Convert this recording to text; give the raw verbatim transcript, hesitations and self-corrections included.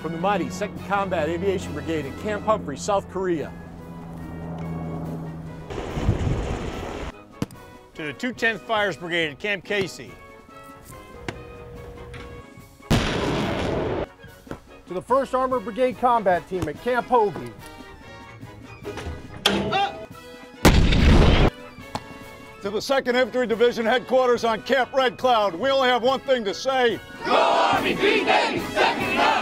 from the mighty second Combat Aviation Brigade in Camp Humphrey, South Korea. To the two tenth Fires Brigade at Camp Casey. To the first Armored Brigade Combat Team at Camp Hovey. To the second Infantry Division headquarters on Camp Red Cloud, we only have one thing to say. Go Army, beat Navy, second and